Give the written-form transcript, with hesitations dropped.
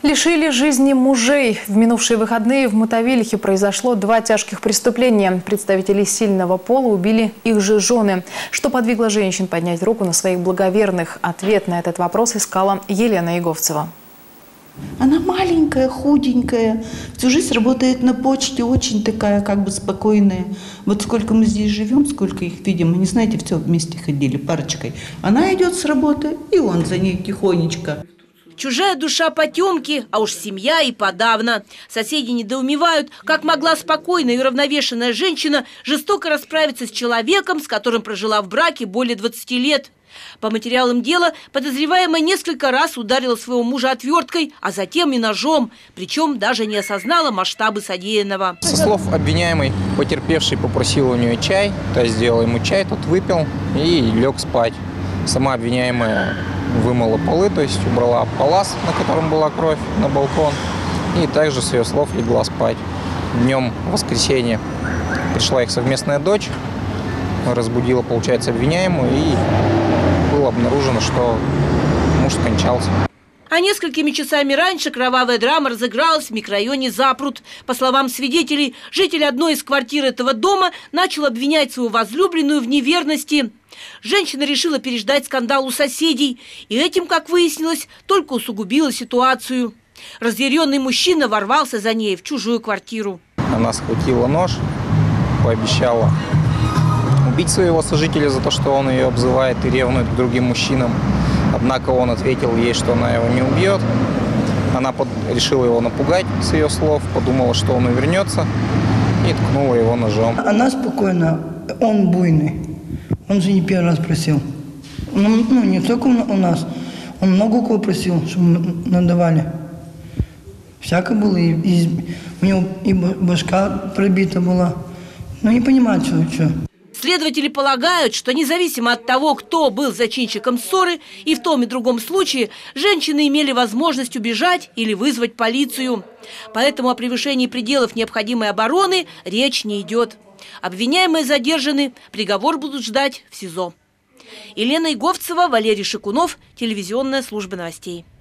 Лишили жизни мужей. В минувшие выходные в Мотовилихе произошло 2 тяжких преступления. Представители сильного пола убили их же жены. Что подвигло женщин поднять руку на своих благоверных? Ответ на этот вопрос искала Елена Иговцева. Она маленькая, худенькая, всю жизнь работает на почте, очень такая как бы спокойная. Вот сколько мы здесь живем, сколько их видим, мы не знаете, все вместе ходили парочкой. Она идет с работы, и он за ней тихонечко. Чужая душа потемки, а уж семья и подавно. Соседи недоумевают, как могла спокойная и уравновешенная женщина жестоко расправиться с человеком, с которым прожила в браке более 20 лет. По материалам дела подозреваемая несколько раз ударила своего мужа отверткой, а затем и ножом, причем даже не осознала масштабы содеянного. Со слов обвиняемой, потерпевший попросил у нее чай, та сделала ему чай, тот выпил и лег спать. Сама обвиняемая вымыла полы, то есть убрала палас, на котором была кровь, на балкон, и также, с ее слов, легла спать. Днем в воскресенье пришла их совместная дочь, разбудила, получается, обвиняемую, и было обнаружено, что муж скончался. А несколькими часами раньше кровавая драма разыгралась в микрорайоне Запрут. По словам свидетелей, житель одной из квартир этого дома начал обвинять свою возлюбленную в неверности. Женщина решила переждать скандал у соседей, и этим, как выяснилось, только усугубила ситуацию. Разъяренный мужчина ворвался за ней в чужую квартиру. Она схватила нож, пообещала убить своего сожителя за то, что он ее обзывает и ревнует к другим мужчинам. Однако он ответил ей, что она его не убьет. Она решила его напугать, с ее слов, подумала, что он увернется, и ткнула его ножом. Она спокойна, он буйный. Он же не первый раз просил. Ну, не только у нас. Он много у кого просил, чтобы мы надавали. Всяко было. И у него и башка пробита была. Но не понимает, что. Следователи полагают, что независимо от того, кто был зачинщиком ссоры, и в том и другом случае женщины имели возможность убежать или вызвать полицию. Поэтому о превышении пределов необходимой обороны речь не идет. Обвиняемые задержаны, приговор будут ждать в СИЗО. Елена Иговцева, Валерий Шикунов, телевизионная служба новостей.